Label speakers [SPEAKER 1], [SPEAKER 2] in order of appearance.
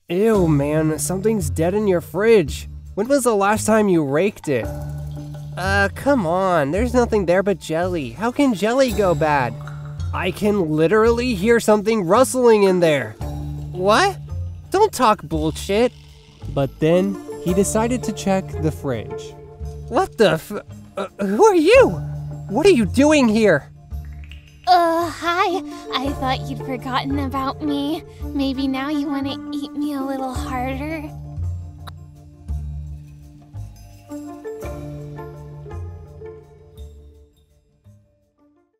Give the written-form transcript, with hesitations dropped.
[SPEAKER 1] Ew, man, something's dead in your fridge. When was the last time you raked it? Come on, there's nothing there but jelly. How can jelly go bad? I can literally hear something rustling in there. What? Don't talk bullshit. But then, he decided to check the fridge. What the who are you? What are you doing here?
[SPEAKER 2] Hi. I thought you'd forgotten about me. Maybe now you want to eat me a little harder.